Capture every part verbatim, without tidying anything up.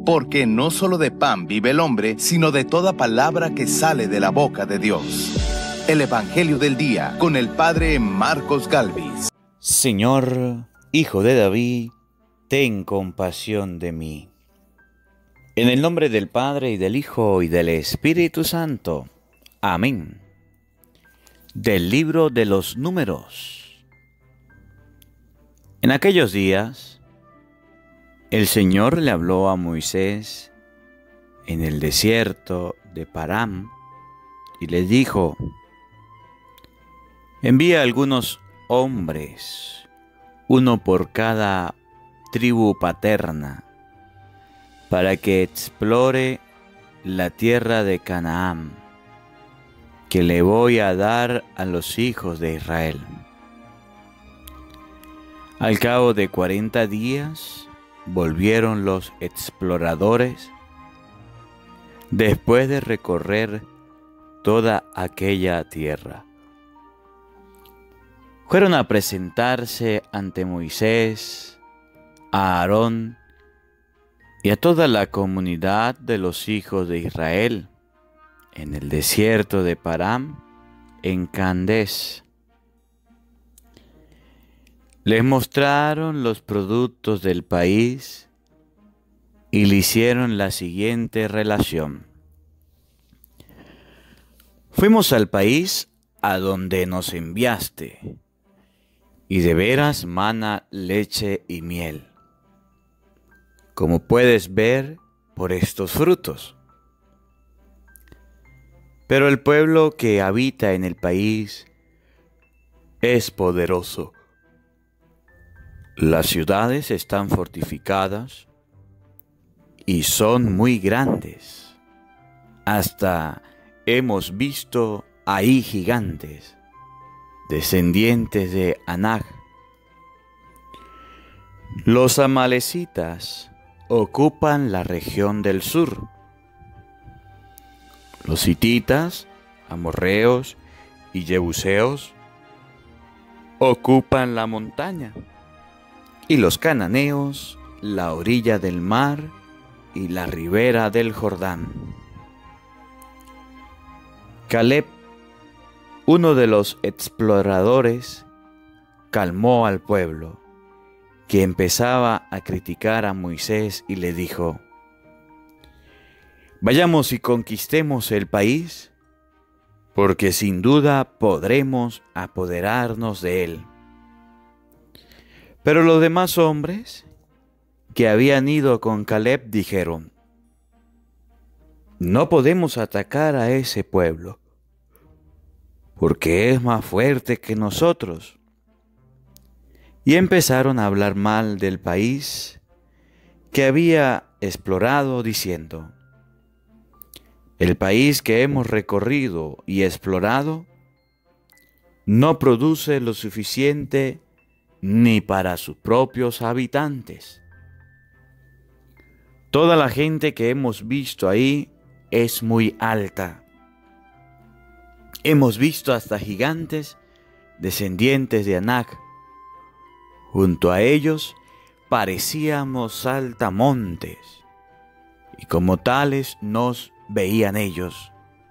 porque no solo de pan vive el hombre, sino de toda palabra que sale de la boca de Dios. El Evangelio del Día, con el Padre Marcos Galvis. Señor, Hijo de David, ten compasión de mí. En el nombre del Padre, y del Hijo, y del Espíritu Santo. Amén. Del libro de los Números. En aquellos días, el Señor le habló a Moisés en el desierto de Parán y le dijo: envía algunos hombres, uno por cada tribu paterna, para que explore la tierra de Canaán, que le voy a dar a los hijos de Israel. Al cabo de cuarenta días volvieron los exploradores, después de recorrer toda aquella tierra. Fueron a presentarse ante Moisés, a Aarón y a toda la comunidad de los hijos de Israel en el desierto de Parán, en Candés. Les mostraron los productos del país y le hicieron la siguiente relación: fuimos al país a donde nos enviaste, y de veras mana leche y miel, como puedes ver por estos frutos. Pero el pueblo que habita en el país es poderoso. Las ciudades están fortificadas y son muy grandes. Hasta hemos visto ahí gigantes, descendientes de Anak. Los amalecitas ocupan la región del sur. Los hititas, amorreos y jebuseos ocupan la montaña, y los cananeos la orilla del mar y la ribera del Jordán. Caleb, uno de los exploradores, calmó al pueblo, que empezaba a criticar a Moisés, y le dijo: vayamos y conquistemos el país, porque sin duda podremos apoderarnos de él. Pero los demás hombres que habían ido con Caleb dijeron: no podemos atacar a ese pueblo, porque es más fuerte que nosotros. Y empezaron a hablar mal del país que había explorado, diciendo: el país que hemos recorrido y explorado no produce lo suficiente ni para sus propios habitantes. Toda la gente que hemos visto ahí es muy alta. Hemos visto hasta gigantes descendientes de Anak. Junto a ellos parecíamos saltamontes, y como tales nos veían ellos.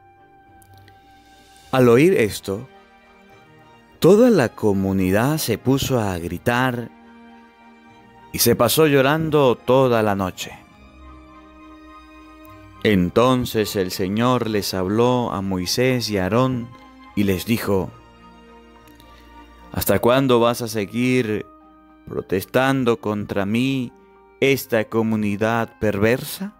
Al oír esto, toda la comunidad se puso a gritar y se pasó llorando toda la noche. Entonces el Señor les habló a Moisés y a Aarón y les dijo: ¿hasta cuándo vas a seguir protestando contra mí, esta comunidad perversa?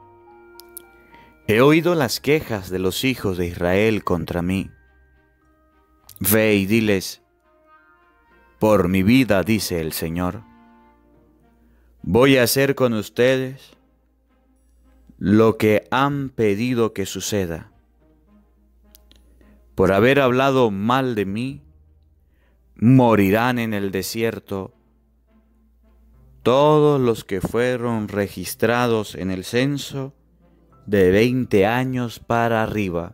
He oído las quejas de los hijos de Israel contra mí. Ve y diles: por mi vida, dice el Señor, voy a hacer con ustedes lo que han pedido que suceda. Por haber hablado mal de mí, morirán en el desierto todos los que fueron registrados en el censo de veinte años para arriba.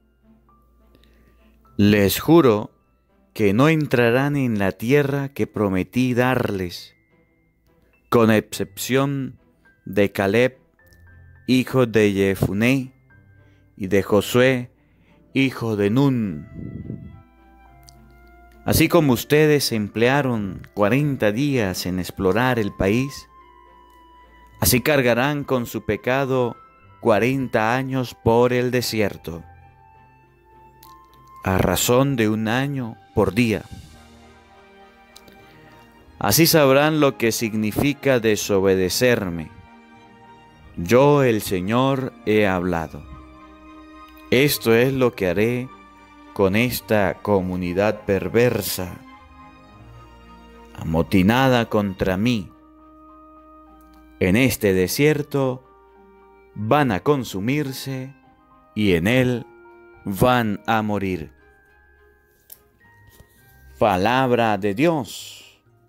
Les juro que no entrarán en la tierra que prometí darles, con excepción de Caleb, hijo de Jefuné, y de Josué, hijo de Nun. Así como ustedes emplearon cuarenta días en explorar el país, así cargarán con su pecado cuarenta años por el desierto, a razón de un año por día. Así sabrán lo que significa desobedecerme. Yo, el Señor, he hablado. Esto es lo que haré con esta comunidad perversa, amotinada contra mí. En este desierto van a consumirse y en él van a morir. Palabra de Dios.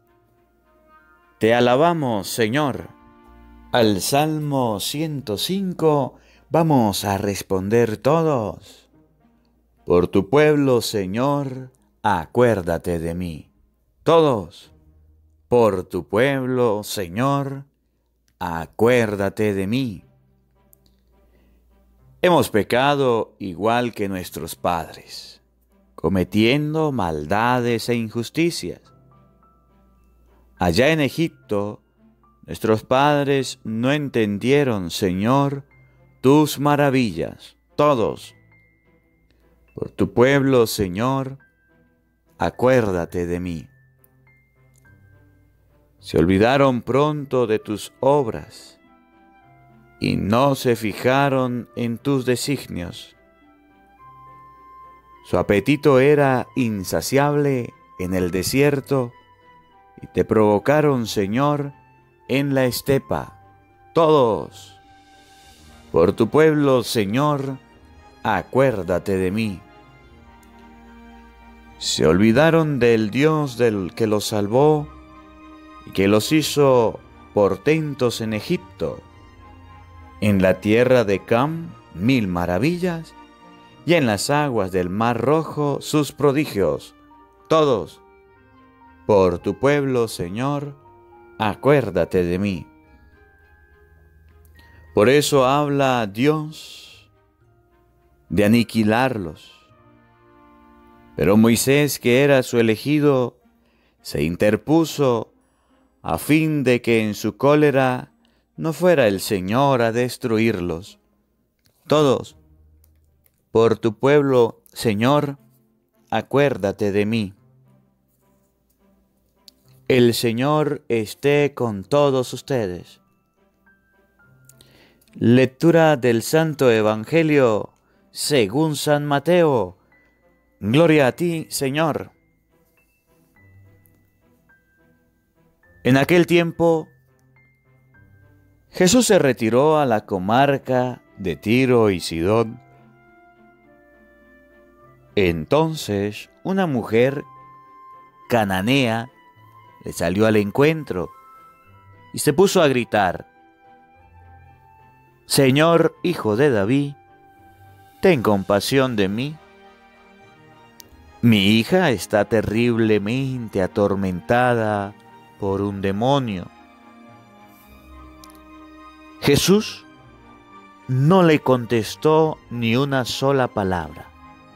Te alabamos, Señor. Al Salmo ciento cinco vamos a responder todos. Por tu pueblo, Señor, acuérdate de mí. Todos. Por tu pueblo, Señor, acuérdate de mí. Hemos pecado igual que nuestros padres, cometiendo maldades e injusticias. Allá en Egipto, nuestros padres no entendieron, Señor, tus maravillas, todos. Por tu pueblo, Señor, acuérdate de mí. Se olvidaron pronto de tus obras y no se fijaron en tus designios. Su apetito era insaciable en el desierto y te provocaron, Señor, en la estepa, todos. Por tu pueblo, Señor, acuérdate de mí. Se olvidaron del Dios del que los salvó y que los hizo portentos en Egipto, en la tierra de Cam, mil maravillas, y en las aguas del Mar Rojo sus prodigios, todos. Por tu pueblo, Señor, acuérdate de mí. Por eso habla Dios de aniquilarlos. Pero Moisés, que era su elegido, se interpuso a fin de que en su cólera no fuera el Señor a destruirlos. Todos, por tu pueblo, Señor, acuérdate de mí. El Señor esté con todos ustedes. Lectura del Santo Evangelio según San Mateo. Gloria a ti, Señor. En aquel tiempo, Jesús se retiró a la comarca de Tiro y Sidón. Entonces, una mujer cananea le salió al encuentro y se puso a gritar: Señor, Hijo de David, ten compasión de mí. Mi hija está terriblemente atormentada por un demonio. Jesús no le contestó ni una sola palabra.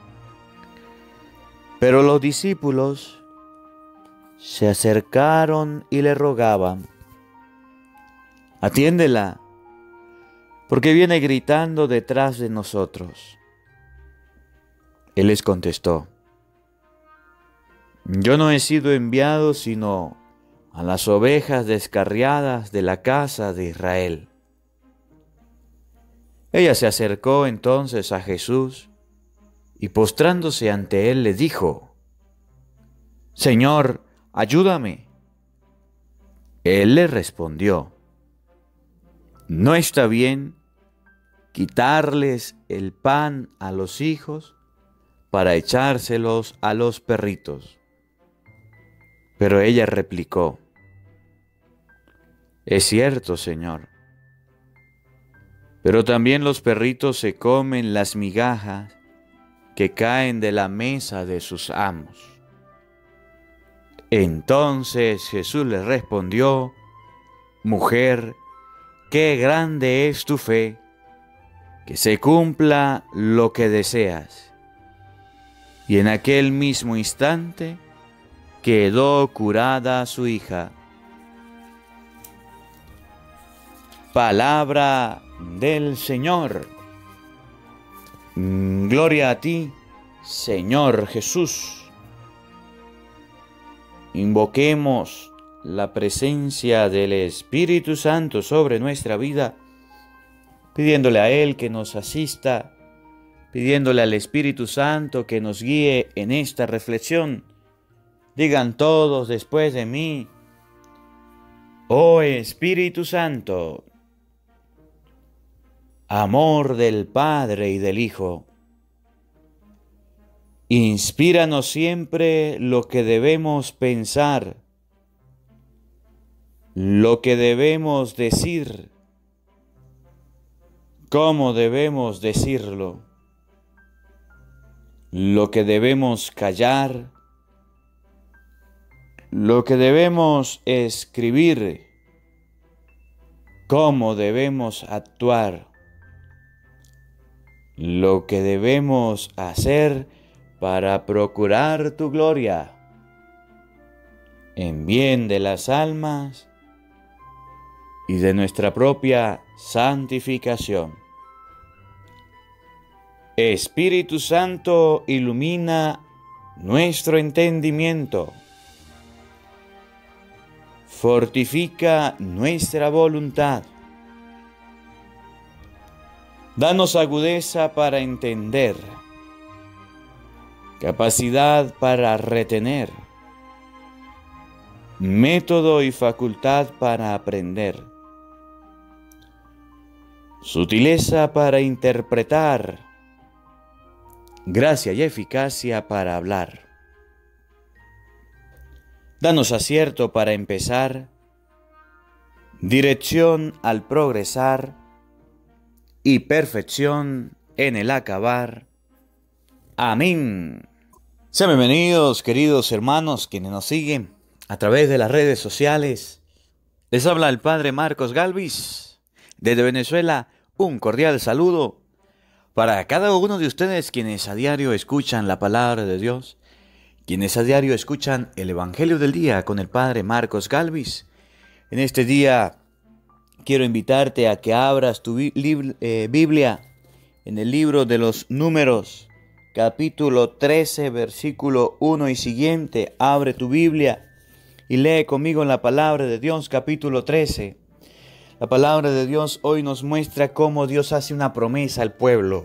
Pero los discípulos se acercaron y le rogaban: atiéndela, porque viene gritando detrás de nosotros. Él les contestó: yo no he sido enviado sino a las ovejas descarriadas de la casa de Israel. Ella se acercó entonces a Jesús y postrándose ante él le dijo: Señor, ayúdame. Él le respondió: no está bien quitarles el pan a los hijos para echárselos a los perritos. Pero ella replicó: es cierto, Señor, pero también los perritos se comen las migajas que caen de la mesa de sus amos. Entonces Jesús le respondió: mujer, qué grande es tu fe, que se cumpla lo que deseas. Y en aquel mismo instante quedó curada su hija. Palabra del Señor. Gloria a ti, Señor Jesús. Invoquemos la presencia del Espíritu Santo sobre nuestra vida, pidiéndole a Él que nos asista, pidiéndole al Espíritu Santo que nos guíe en esta reflexión. Digan todos después de mí: oh Espíritu Santo, amor del Padre y del Hijo, inspíranos siempre lo que debemos pensar, lo que debemos decir, cómo debemos decirlo, lo que debemos callar, lo que debemos escribir, cómo debemos actuar, lo que debemos hacer para procurar tu gloria, en bien de las almas y de nuestra propia santificación. Espíritu Santo, ilumina nuestro entendimiento, fortifica nuestra voluntad, danos agudeza para entender, capacidad para retener, método y facultad para aprender, sutileza para interpretar, gracia y eficacia para hablar. Danos acierto para empezar, dirección al progresar y perfección en el acabar. Amén. Sean bienvenidos, queridos hermanos, quienes nos siguen a través de las redes sociales. Les habla el Padre Marcos Galvis, desde Venezuela. Un cordial saludo para cada uno de ustedes quienes a diario escuchan la palabra de Dios, quienes a diario escuchan el Evangelio del Día con el Padre Marcos Galvis. En este día quiero invitarte a que abras tu eh, Biblia en el libro de los Números, capítulo trece, versículo uno y siguiente. Abre tu Biblia y lee conmigo la palabra de Dios, capítulo trece. La palabra de Dios hoy nos muestra cómo Dios hace una promesa al pueblo.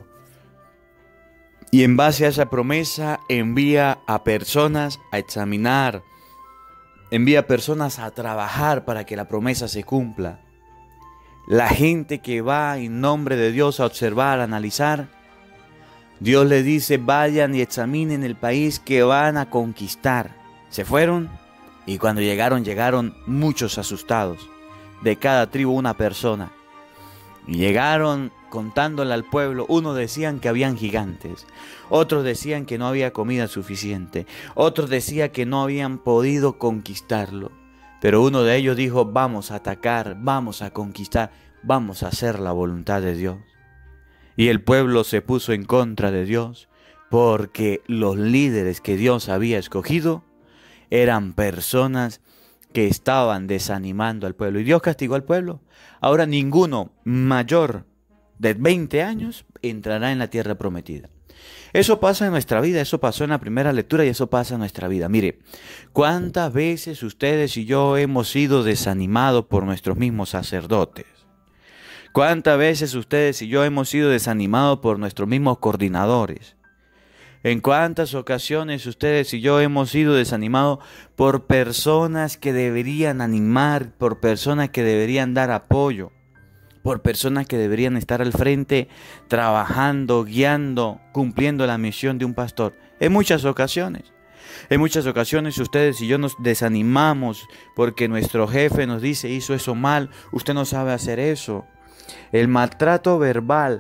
Y en base a esa promesa envía a personas a examinar, envía a personas a trabajar para que la promesa se cumpla. La gente que va en nombre de Dios a observar, a analizar, Dios le dice: vayan y examinen el país que van a conquistar. Se fueron y cuando llegaron, llegaron muchos asustados. De cada tribu una persona. Y llegaron contándole al pueblo. Unos decían que habían gigantes, otros decían que no había comida suficiente, otros decían que no habían podido conquistarlo. Pero uno de ellos dijo: vamos a atacar, vamos a conquistar, vamos a hacer la voluntad de Dios. Y el pueblo se puso en contra de Dios, porque los líderes que Dios había escogido eran personas que estaban desanimando al pueblo. Y Dios castigó al pueblo. Ahora ninguno mayor de veinte años entrará en la tierra prometida. Eso pasa en nuestra vida, eso pasó en la primera lectura y eso pasa en nuestra vida. Mire, ¿cuántas veces ustedes y yo hemos sido desanimados por nuestros mismos sacerdotes? ¿Cuántas veces ustedes y yo hemos sido desanimados por nuestros mismos coordinadores? ¿En cuántas ocasiones ustedes y yo hemos sido desanimados por personas que deberían animar, por personas que deberían dar apoyo, por personas que deberían estar al frente trabajando, guiando, cumpliendo la misión de un pastor? En muchas ocasiones. En muchas ocasiones ustedes y yo nos desanimamos porque nuestro jefe nos dice: hizo eso mal, usted no sabe hacer eso. El maltrato verbal,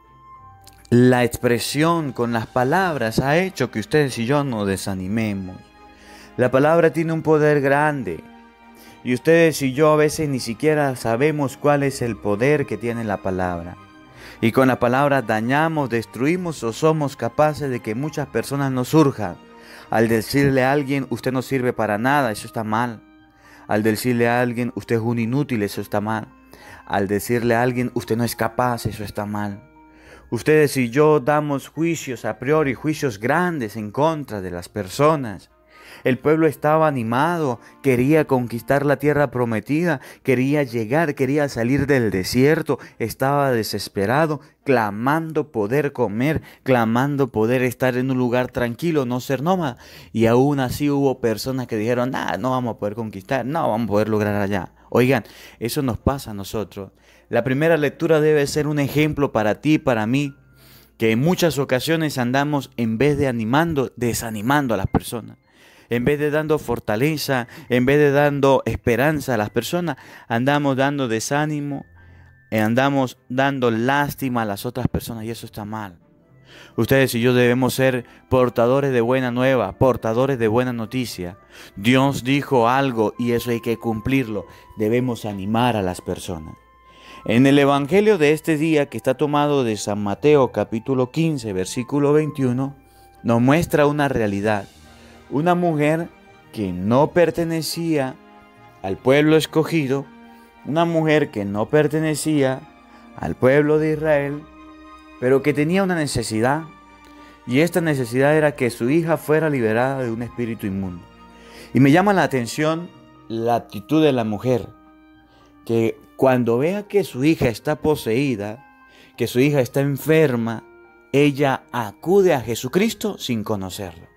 la expresión con las palabras ha hecho que ustedes y yo nos desanimemos. La palabra tiene un poder grande y ustedes y yo a veces ni siquiera sabemos cuál es el poder que tiene la palabra. Y con la palabra dañamos, destruimos o somos capaces de que muchas personas nos surjan. Al decirle a alguien, usted no sirve para nada, eso está mal. Al decirle a alguien, usted es un inútil, eso está mal. Al decirle a alguien, usted no es capaz, eso está mal. Ustedes y yo damos juicios a priori, juicios grandes en contra de las personas. El pueblo estaba animado, quería conquistar la tierra prometida, quería llegar, quería salir del desierto, estaba desesperado, clamando poder comer, clamando poder estar en un lugar tranquilo, no ser nómada. Y aún así hubo personas que dijeron, nah, no vamos a poder conquistar, no vamos a poder lograr allá. Oigan, eso nos pasa a nosotros. La primera lectura debe ser un ejemplo para ti y para mí, que en muchas ocasiones andamos, en vez de animando, desanimando a las personas. En vez de dando fortaleza, en vez de dando esperanza a las personas, andamos dando desánimo, andamos dando lástima a las otras personas y eso está mal. Ustedes y yo debemos ser portadores de buena nueva, portadores de buena noticia. Dios dijo algo y eso hay que cumplirlo. Debemos animar a las personas. En el Evangelio de este día, que está tomado de San Mateo capítulo quince, versículo veintiuno, nos muestra una realidad. Una mujer que no pertenecía al pueblo escogido, una mujer que no pertenecía al pueblo de Israel, pero que tenía una necesidad, y esta necesidad era que su hija fuera liberada de un espíritu inmundo. Y me llama la atención la actitud de la mujer, que cuando vea que su hija está poseída, que su hija está enferma, ella acude a Jesucristo sin conocerlo.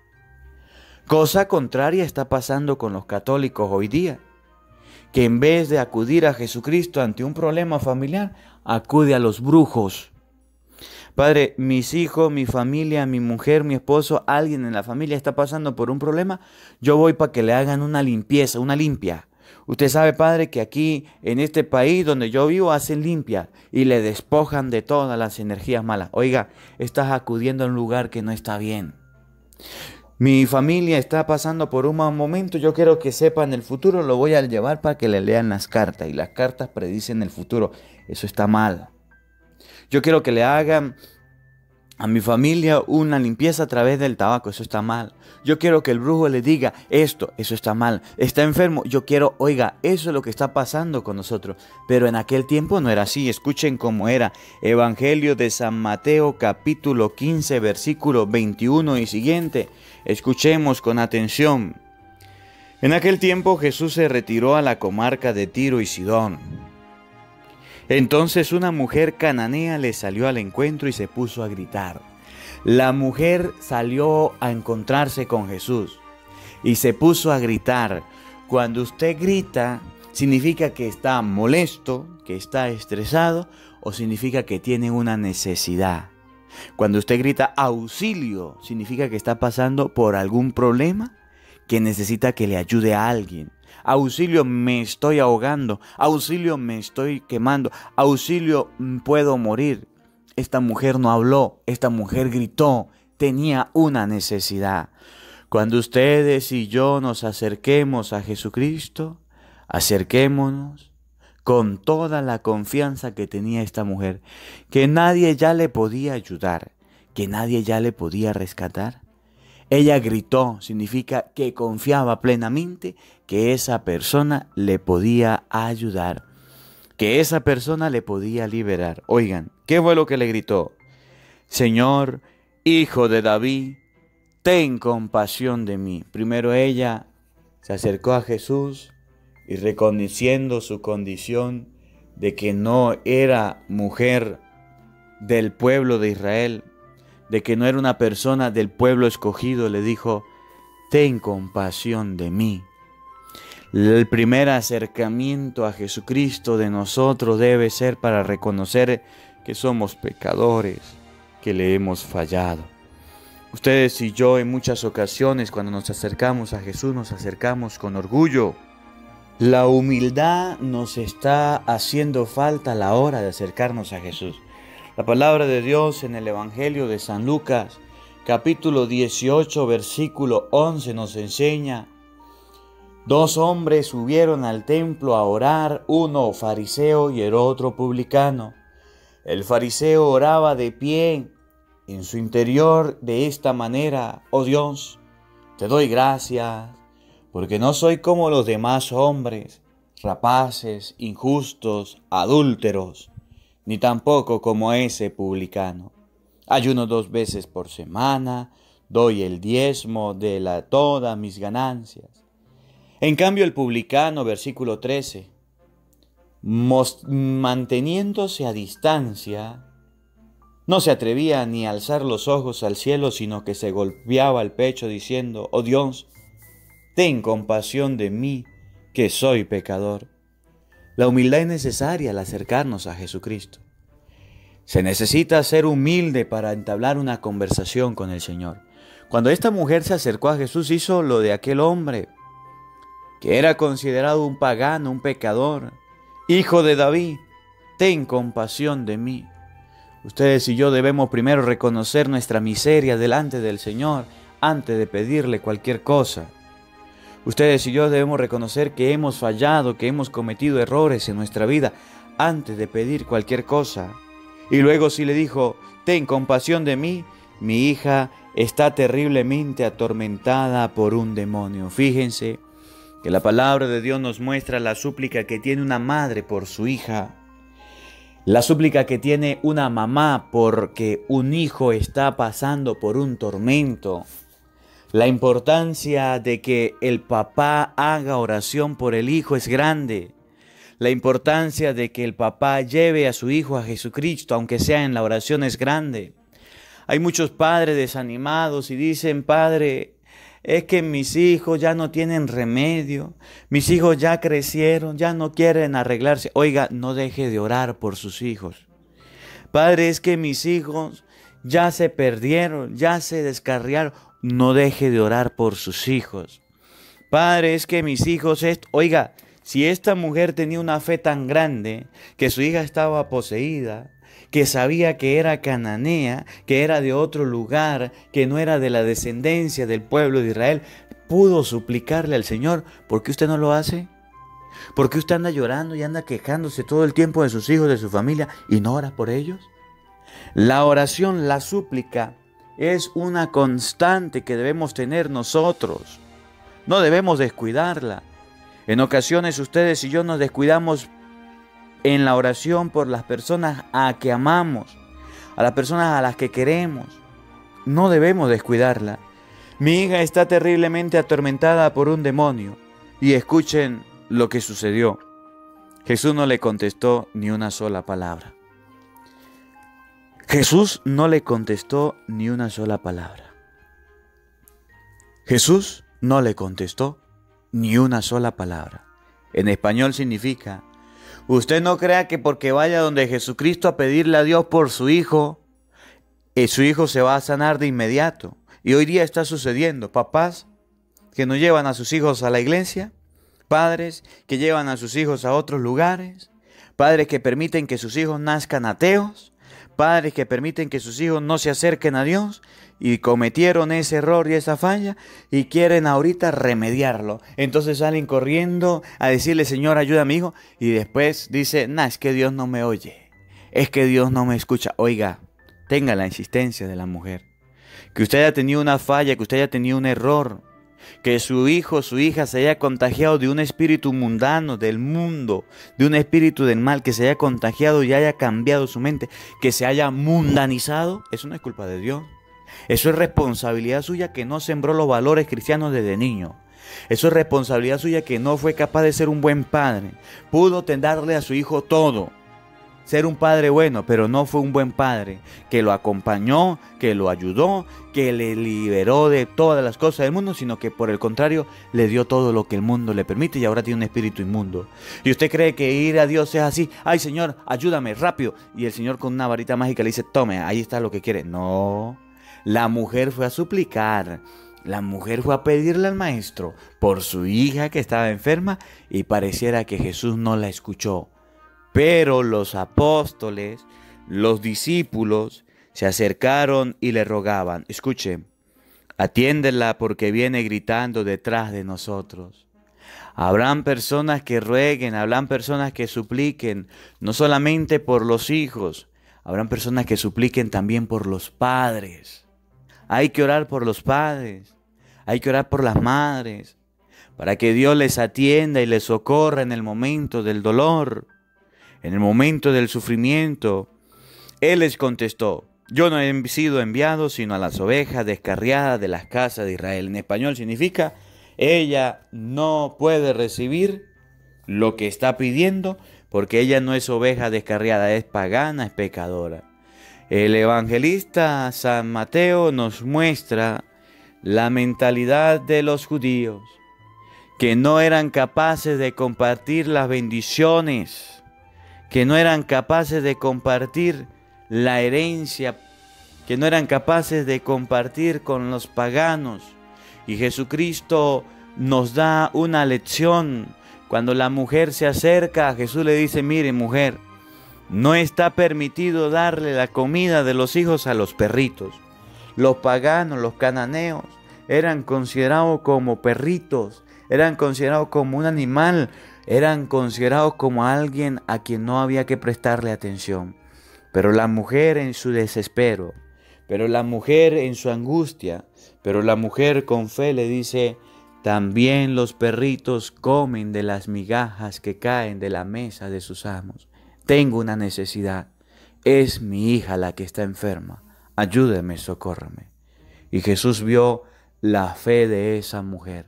Cosa contraria está pasando con los católicos hoy día, que en vez de acudir a Jesucristo ante un problema familiar, acude a los brujos. Padre, mis hijos, mi familia, mi mujer, mi esposo, alguien en la familia está pasando por un problema, yo voy para que le hagan una limpieza, una limpia. Usted sabe, Padre, que aquí en este país donde yo vivo hacen limpia y le despojan de todas las energías malas. Oiga, estás acudiendo a un lugar que no está bien. Mi familia está pasando por un mal momento, yo quiero que sepan el futuro, lo voy a llevar para que le lean las cartas y las cartas predicen el futuro. Eso está mal. Yo quiero que le hagan a mi familia una limpieza a través del tabaco, eso está mal. Yo quiero que el brujo le diga esto, eso está mal. Está enfermo, yo quiero, oiga, eso es lo que está pasando con nosotros. Pero en aquel tiempo no era así, escuchen cómo era. Evangelio de San Mateo capítulo quince versículo veintiuno y siguiente. Escuchemos con atención. En aquel tiempo Jesús se retiró a la comarca de Tiro y Sidón. Entonces una mujer cananea le salió al encuentro y se puso a gritar. La mujer salió a encontrarse con Jesús y se puso a gritar. Cuando usted grita, significa que está molesto, que está estresado o significa que tiene una necesidad. Cuando usted grita auxilio, significa que está pasando por algún problema que necesita que le ayude a alguien. Auxilio, me estoy ahogando. Auxilio, me estoy quemando. Auxilio, puedo morir. Esta mujer no habló, esta mujer gritó, tenía una necesidad. Cuando ustedes y yo nos acerquemos a Jesucristo, acerquémonos con toda la confianza que tenía esta mujer, que nadie ya le podía ayudar, que nadie ya le podía rescatar. Ella gritó, significa que confiaba plenamente que esa persona le podía ayudar, que esa persona le podía liberar. Oigan, ¿qué fue lo que le gritó? Señor, Hijo de David, ten compasión de mí. Primero ella se acercó a Jesús y reconociendo su condición de que no era mujer del pueblo de Israel, de que no era una persona del pueblo escogido, le dijo, ten compasión de mí. El primer acercamiento a Jesucristo de nosotros debe ser para reconocer que somos pecadores, que le hemos fallado. Ustedes y yo en muchas ocasiones cuando nos acercamos a Jesús nos acercamos con orgullo. La humildad nos está haciendo falta a la hora de acercarnos a Jesús. La palabra de Dios en el Evangelio de San Lucas, capítulo dieciocho, versículo once, nos enseña: dos hombres subieron al templo a orar, uno fariseo y el otro publicano. El fariseo oraba de pie en su interior de esta manera: oh Dios, te doy gracias, porque no soy como los demás hombres, rapaces, injustos, adúlteros, ni tampoco como ese publicano. Ayuno dos veces por semana, doy el diezmo de la, todas mis ganancias. En cambio el publicano, versículo trece, manteniéndose a distancia, no se atrevía ni a alzar los ojos al cielo, sino que se golpeaba el pecho diciendo: oh Dios, ten compasión de mí, que soy pecador. La humildad es necesaria al acercarnos a Jesucristo. Se necesita ser humilde para entablar una conversación con el Señor. Cuando esta mujer se acercó a Jesús, hizo lo de aquel hombre, que era considerado un pagano, un pecador. Hijo de David, ten compasión de mí. Ustedes y yo debemos primero reconocer nuestra miseria delante del Señor antes de pedirle cualquier cosa. Ustedes y yo debemos reconocer que hemos fallado, que hemos cometido errores en nuestra vida antes de pedir cualquier cosa. Y luego sí le dijo: ten compasión de mí, mi hija está terriblemente atormentada por un demonio. Fíjense que la palabra de Dios nos muestra la súplica que tiene una madre por su hija, la súplica que tiene una mamá porque un hijo está pasando por un tormento, la importancia de que el papá haga oración por el hijo es grande, la importancia de que el papá lleve a su hijo a Jesucristo, aunque sea en la oración, es grande. Hay muchos padres desanimados y dicen: Padre, es que mis hijos ya no tienen remedio, mis hijos ya crecieron, ya no quieren arreglarse. Oiga, no deje de orar por sus hijos. Padre, es que mis hijos ya se perdieron, ya se descarriaron. No deje de orar por sus hijos. Padre, es que mis hijos... Esto... Oiga, si esta mujer tenía una fe tan grande que su hija estaba poseída, que sabía que era cananea, que era de otro lugar, que no era de la descendencia del pueblo de Israel, pudo suplicarle al Señor: ¿por qué usted no lo hace? ¿Por qué usted anda llorando y anda quejándose todo el tiempo de sus hijos, de su familia, y no ora por ellos? La oración, la súplica, es una constante que debemos tener nosotros. No debemos descuidarla. En ocasiones ustedes y yo nos descuidamos en la oración por las personas a que amamos, a las personas a las que queremos. No debemos descuidarla. Mi hija está terriblemente atormentada por un demonio. Y escuchen lo que sucedió. Jesús no le contestó ni una sola palabra. Jesús no le contestó ni una sola palabra. Jesús no le contestó ni una sola palabra. En español significa: usted no crea que porque vaya donde Jesucristo a pedirle a Dios por su hijo, eh, su hijo se va a sanar de inmediato. Y hoy día está sucediendo. Papás que no llevan a sus hijos a la iglesia, padres que llevan a sus hijos a otros lugares, padres que permiten que sus hijos nazcan ateos, padres que permiten que sus hijos no se acerquen a Dios y cometieron ese error y esa falla y quieren ahorita remediarlo. Entonces salen corriendo a decirle: Señor, ayuda a mi hijo, y después dice: nah, es que Dios no me oye, es que Dios no me escucha. Oiga, tenga la insistencia de la mujer. Que usted haya tenido una falla, que usted haya tenido un error, que su hijo, su hija se haya contagiado de un espíritu mundano, del mundo, de un espíritu del mal, que se haya contagiado y haya cambiado su mente, que se haya mundanizado, eso no es culpa de Dios. Eso es responsabilidad suya, que no sembró los valores cristianos desde niño. Eso es responsabilidad suya, que no fue capaz de ser un buen padre. Pudo darle a su hijo todo, ser un padre bueno, pero no fue un buen padre, que lo acompañó, que lo ayudó, que le liberó de todas las cosas del mundo, sino que por el contrario le dio todo lo que el mundo le permite y ahora tiene un espíritu inmundo. Y usted cree que ir a Dios es así: ay Señor, ayúdame, rápido. Y el Señor con una varita mágica le dice: tome, ahí está lo que quiere. No, la mujer fue a suplicar. La mujer fue a pedirle al maestro por su hija que estaba enferma y pareciera que Jesús no la escuchó. Pero los apóstoles, los discípulos, se acercaron y le rogaban: escuche, atiéndela porque viene gritando detrás de nosotros. Habrán personas que rueguen, habrán personas que supliquen, no solamente por los hijos, Habrán personas que supliquen también por los padres. Hay que orar por los padres. Hay que orar por las madres, para que Dios les atienda y les socorra en el momento del dolor, en el momento del sufrimiento. Él les contestó: yo no he sido enviado sino a las ovejas descarriadas de las casas de Israel. En español significa: ella no puede recibir lo que está pidiendo porque ella no es oveja descarriada, es pagana, es pecadora. El evangelista San Mateo nos muestra la mentalidad de los judíos, que no eran capaces de compartir las bendiciones, que no eran capaces de compartir la herencia, que no eran capaces de compartir con los paganos. Y Jesucristo nos da una lección. Cuando la mujer se acerca a Jesús, le dice: mire, mujer, no está permitido darle la comida de los hijos a los perritos. Los paganos, los cananeos, eran considerados como perritos, eran considerados como un animal, eran considerados como alguien a quien no había que prestarle atención. Pero la mujer en su desespero, pero la mujer en su angustia, pero la mujer con fe le dice: también los perritos comen de las migajas que caen de la mesa de sus amos. Tengo una necesidad, es mi hija la que está enferma. Ayúdeme, socórrame. Y Jesús vio la fe de esa mujer.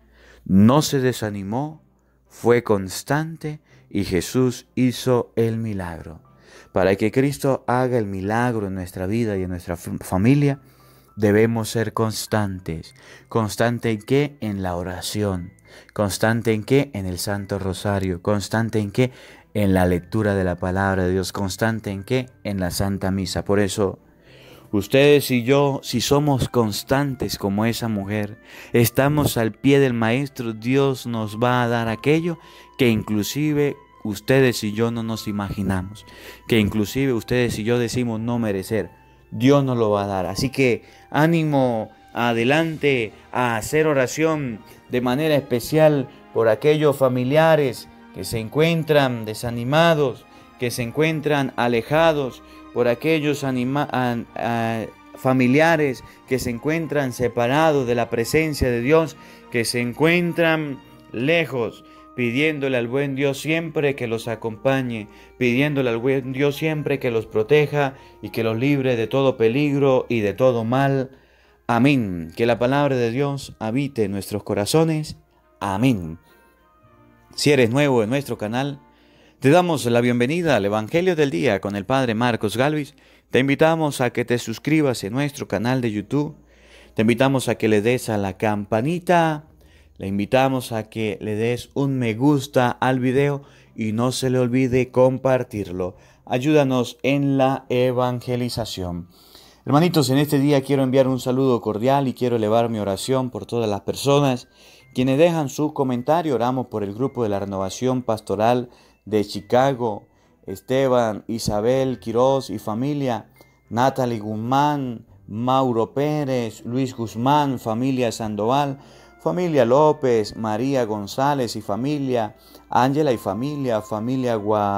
No se desanimó, fue constante y Jesús hizo el milagro. Para que Cristo haga el milagro en nuestra vida y en nuestra familia, debemos ser constantes. ¿Constante en qué? En la oración. ¿Constante en qué? En el Santo Rosario. ¿Constante en qué? En la lectura de la palabra de Dios. ¿Constante en qué? En la Santa Misa. Por eso, ustedes y yo, si somos constantes como esa mujer, estamos al pie del Maestro, Dios nos va a dar aquello que inclusive ustedes y yo no nos imaginamos, que inclusive ustedes y yo decimos no merecer. Dios nos lo va a dar. Así que ánimo, adelante a hacer oración de manera especial por aquellos familiares que se encuentran desanimados, que se encuentran alejados, por aquellos anima, a, a, familiares que se encuentran separados de la presencia de Dios, que se encuentran lejos, pidiéndole al buen Dios siempre que los acompañe, pidiéndole al buen Dios siempre que los proteja y que los libre de todo peligro y de todo mal. Amén. Que la palabra de Dios habite en nuestros corazones. Amén. Si eres nuevo en nuestro canal, te damos la bienvenida al Evangelio del Día con el Padre Marcos Galvis. Te invitamos a que te suscribas en nuestro canal de YouTube. Te invitamos a que le des a la campanita. Le invitamos a que le des un me gusta al video y no se le olvide compartirlo. Ayúdanos en la evangelización. Hermanitos, en este día quiero enviar un saludo cordial y quiero elevar mi oración por todas las personas quienes dejan su comentario. Oramos por el grupo de la Renovación Pastoral de Chicago, Esteban, Isabel Quiroz y familia, Natalie Guzmán, Mauro Pérez, Luis Guzmán, familia Sandoval, familia López, María González y familia, Ángela y familia, familia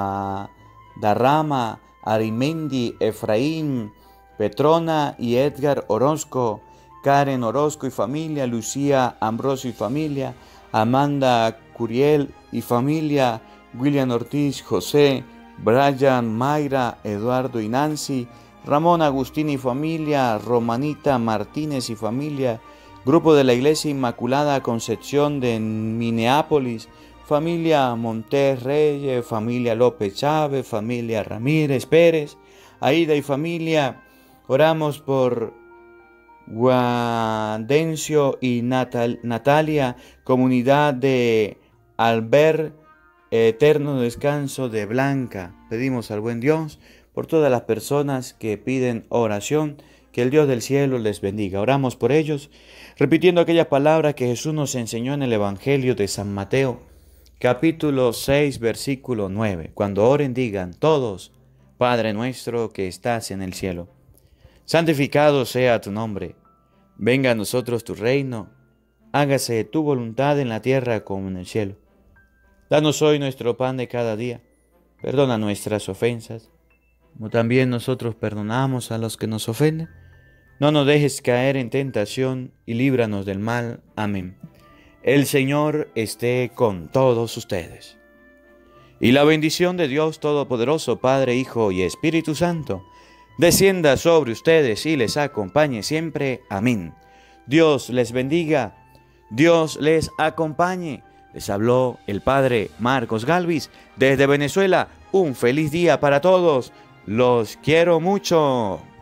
Guadarrama, Arimendi, Efraín, Petrona y Edgar Orozco, Karen Orozco y familia, Lucía Ambrosio y familia, Amanda Curiel y familia, William Ortiz, José, Brian, Mayra, Eduardo y Nancy, Ramón Agustín y familia, Romanita Martínez y familia, grupo de la Iglesia Inmaculada Concepción de Minneapolis, familia Montes Reyes, familia López Chávez, familia Ramírez Pérez, Aida y familia. Oramos por Guadencio y Natal, Natalia, comunidad de Albert, eterno descanso de Blanca. Pedimos al buen Dios por todas las personas que piden oración, que el Dios del cielo les bendiga. Oramos por ellos, repitiendo aquellas palabras que Jesús nos enseñó en el Evangelio de San Mateo, capítulo seis, versículo nueve. Cuando oren, digan todos: Padre nuestro que estás en el cielo, santificado sea tu nombre. Venga a nosotros tu reino. Hágase tu voluntad en la tierra como en el cielo. Danos hoy nuestro pan de cada día. Perdona nuestras ofensas, como también nosotros perdonamos a los que nos ofenden. No nos dejes caer en tentación y líbranos del mal. Amén. El Señor esté con todos ustedes. Y la bendición de Dios Todopoderoso, Padre, Hijo y Espíritu Santo, descienda sobre ustedes y les acompañe siempre. Amén. Dios les bendiga, Dios les acompañe. Les habló el Padre Marcos Galvis desde Venezuela. Un feliz día para todos. Los quiero mucho.